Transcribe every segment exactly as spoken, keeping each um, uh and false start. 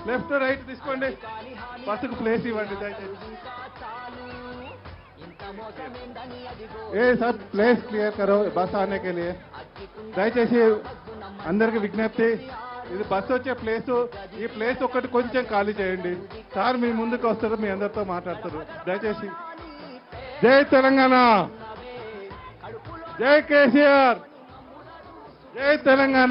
Left right తీసుకోండి, బస్సుకు place ఇవ్వండి దయచేసి. ఏ సార్ ప్లేస్ క్లియర్ కరో బస్ ఆనే के लिए దయచేసి అందరికి విజ్ఞప్తి, ఇది బస్సు వచ్చే ప్లేసు, ఈ ప్లేస్ ఒక్కటి కొంచెం ఖాళీ చేయండి. సార్ మీ ముందుకు వస్తారు, మీ అందరితో మాట్లాడతారు దయచేసి. జై తెలంగాణ, జై కేసీఆర్, జై తెలంగాణ.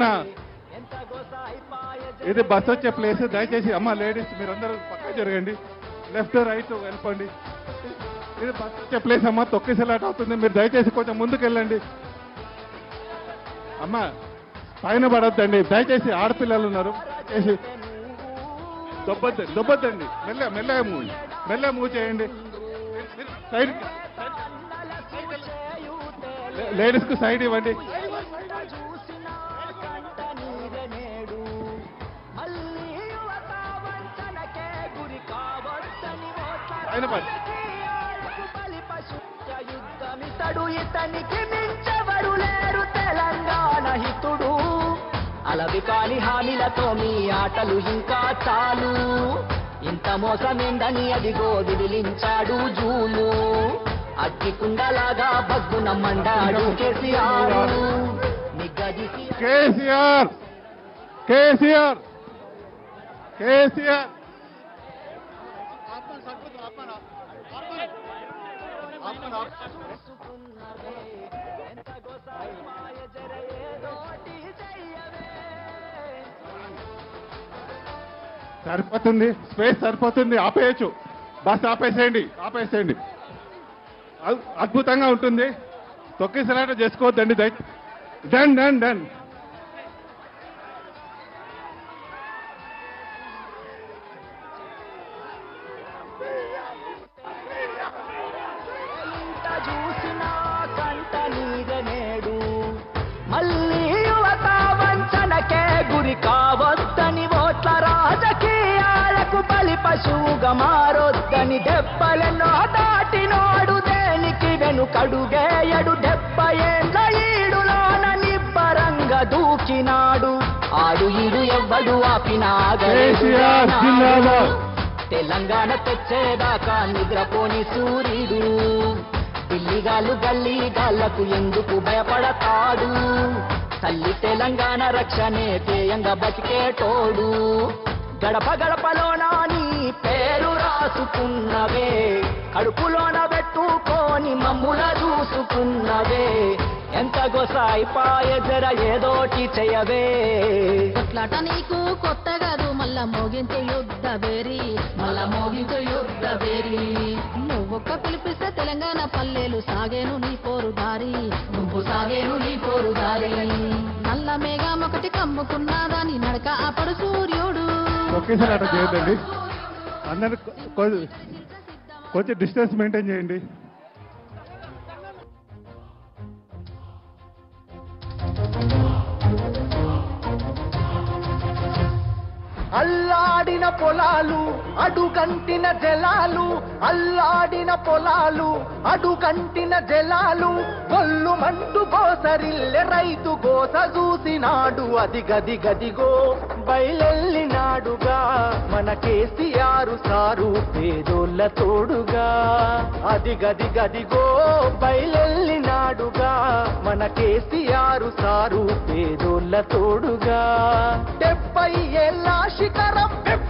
ఇది బస్ వచ్చే ప్లేస్, దయచేసి అమ్మ లేడీస్ మీరందరూ పక్క జరగండి, లెఫ్ట్ రైట్ వెళ్ళిపోండి. ఇది బస్ వచ్చే ప్లేస్ అమ్మ, తొక్కిసలాట అవుతుంది, మీరు దయచేసి కొంచెం ముందుకు వెళ్ళండి. అమ్మ పైన పడొద్దండి దయచేసి, ఆడపిల్లలు ఉన్నారు దయచేసి. దొబ్బద్దండి దొబ్బద్దండి మెల్ల మెల్లగా మూవ్ మెల్లగా మూవ్ చేయండి. సైడ్ లేడీస్ కు సైడ్ ఇవ్వండి. పైన పడి ఇతనికి మించెవరు లేరు తెలంగాణ హితుడు. అలవి కాని హామీలతో మీ ఆటలు ఇంకా చాలు, ఇంత మోసమేందని అదిగో విదిలించాడు జూలు. అగ్గి కుండలాగా బగ్గున మండాడు కేసీఆర్. కేసీఆర్ కేసీఆర్ కేసీఆర్ సరిపోతుంది, స్పేస్ సరిపోతుంది, ఆపేయచ్చు. బస్ ఆపేసేయండి ఆపేసేయండి అద్భుతంగా ఉంటుంది. తొక్కిసలాట చేసుకోవద్దండి దయ. డన్ డన్ డన్ చూసినా కంట నీరనేడు. మళ్ళీ యువత వంచనకే గురి కావద్దని, ఓట్ల రాజకీయాలకు బలి పశువుగా మారొద్దని. దెబ్బలెన్నో దాటినోడు దేనికి వెనుకడుగేయడు. డెబ్బై ఏండ్ల ఈడులోన నిబ్బరంగా దూకినాడు. ఆడు ఈడు ఎవ్వడు ఆపినా తెలంగాణ తెచ్చేదాకా నిద్రపోని సూర్యుడు. పిల్లిగాళ్ళు గల్లీ గాళ్లకు ఎందుకు భయపడతాడు. తల్లి తెలంగాణ రక్షణే ధ్యేయంగా బతికేటోడు. గడప గడపలోన నీ పేరు రాసుకున్నవే, కడుపులోన పెట్టుకొని మమ్ముల చూసుకున్నవే. ఎంత గొసాయిపాయ జర ఏదోటి చెయ్యవే. కొట్లాట నీకు కొత్త కాదు, మళ్ళా మోగించే యుద్ధ బేరి, మళ్ళా మోగించే యుద్ధ బేరి. నువ్వొక్క పిలిపిస్తే తెలంగాణ పల్లెలు సాగేను నీ పోరు దారి, గుంపు సాగేను నీ పోరు దారి. నల్ల మేఘం ఒకటి కమ్ముకున్నాదని నడక అప్పుడు సూర్యుడు. ఒకేసారి అట్లా చేయొద్దండి, అందరు కొంచెం డిస్టెన్స్ మెయింటైన్ చేయండి. అల్లాడిన పొలాలు అడుగంటిన జలాలు, అల్లాడిన పొలాలు అడుగంటిన జలాలు. గొల్లు మంటు గోసరిల్లె రైతు గోస చూసినాడు. అది గది గదిగో బయలెల్లినాడుగా మన కేసీఆర్ సారు పేదోళ్ళ తోడుగా. అది గది గదిగో బయలెల్లినాడుగా మన కేసీఆర్ సారు పేదోళ్ళ తోడుగా. డెబ్బై ఏళ్ళ శిఖరం